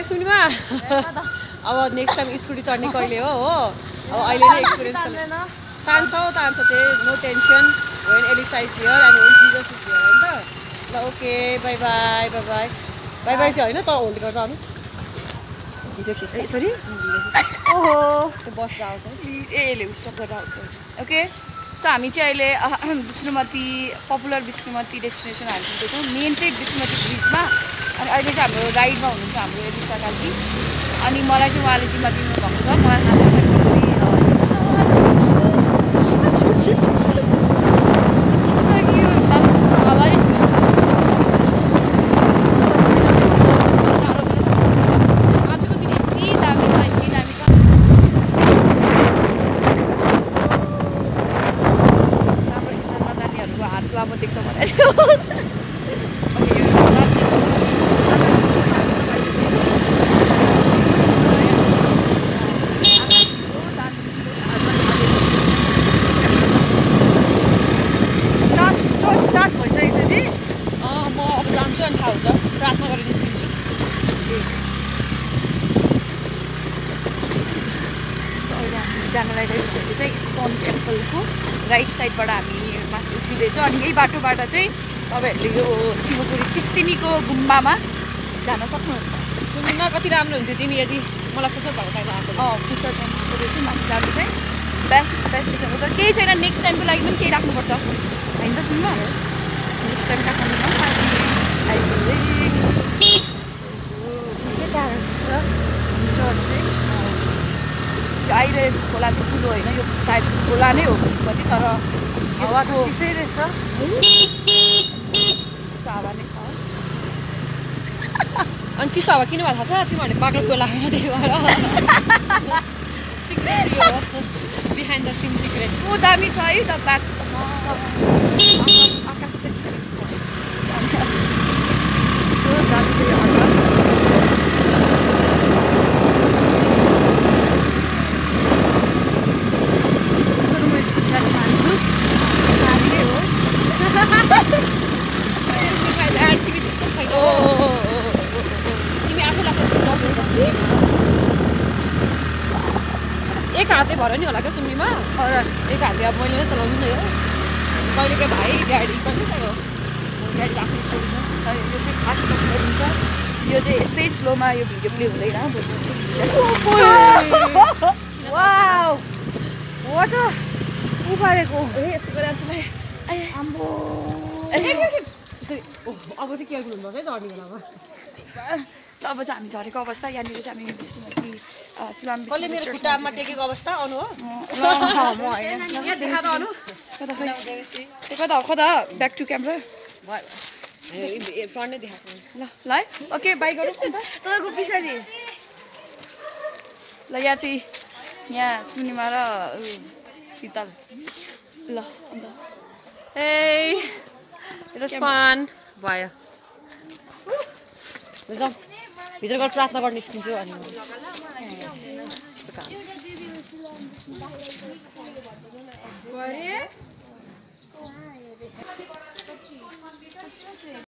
सुनिमा अब next time scooty चढ्ने कहिले हो अब अहिले नै एक्सपिरियन्स तान्छौ त्यही no tension when Elisa is here and when Jesus is here हैन त ल okay bye bye bye bye bye bye चाहिँ हैन त होल्ड गर्दा आउनु भिडियो खिच्छ सरी ओहो त्यो बस जाउँछ एले स्टप गरेर ओके सो हामी चाहिँ अहिले विष्णुमती पपुलर विष्णुमती डेस्टिनेसन हामी पुग्दैछौँ मेन चाहिँ विष्णुमती ब्रिजमा अनि अहिले चाहिँ हाम्रो राइडमा हुनुहुन्छ हाम्रो एलिसा काकी अनि मलाई चाहिँ उहाँले दिनमा दिनुभएको छ मलाई थाहा लामो देख्छ मलाई स्टार्ट भइसकेको थियो नि म अब जान्छु अनि थाहा हुन्छ प्रार्थना गरेर निस्किन्छु अहिले हामी जान लागिरहेको चाहिँ इस्कन टेम्पलको राइट साइडबाट हामी माथि उठिँदैछौँ अनि यही बाटोबाट चाहिँ तपाईँहरूले यो शिवपुरी चिस्तिनीको गुम्बामा जान सक्नुहुन्छ सुनिमा कति राम्रो हुन्थ्यो तिमी यदि मलाई फुर्सद भएको टाइममा आएको फुर्सद टाइमको चाहिँ माथि जानु चाहिँ बेस्ट डेस्टिनेसन हो तर केही छैन नेक्स्ट टाइमको लागि पनि केही राख्नुपर्छ होइन त सुन्नु नेक्स्ट टाइम काठमाडौँमा आइरहेको खोला चाहिँ ठुलो होइन यो सायद खोला नै हो विष्णुमती तर हावाको चिसै रहेछ चिसो हावा नै छ अनि चिसो हावा किन भएको थाहा छ तिमीहरूले बाग्राकोट लागेन त्यही भएर सिक्रेट यो बिहाइन्ड द सिन सिक्रेट ओ दामी छ है त बाटो आकाश चाहिँ एक हातै भएर नि होला क्या सुन्नेमा एक हातै अब मैले नै चलाउनु नि हो कहिलेकै भाइ गाडी पनि त हो गाडी आफ्नो स्टोरी छ यो चाहिँ फास्ट हुन्छ यो चाहिँ यस्तै स्लोमा यो भिडियो प्ले हुँदैन वाउ वाट उपारेको यस्तो गरेर आम्बो त्यसरी अब चाहिँ केयरफुल हुनुपर्छ है झर्ने बेलामा ल अब चाहिँ हामी झरेको अवस्था यहाँनिर चाहिँ हामी विष्णुमती शिलाम कसले मेरो खुट्टामा टेकेको अवस्था आउनु हो यहाँ देखा त आउनु कता ब्याक टु क्यामेरा फ्रन्ट नै देखाएको ल ल है ओके बाई गरौँ तपाईँको पछाडि ल यहाँ चाहिँ यहाँ सुनिमा र शीतल ल अन्त Hey, it was fun. भयो जाउँ भित्र गएर प्रार्थना गर्न निस्किन्छु अनि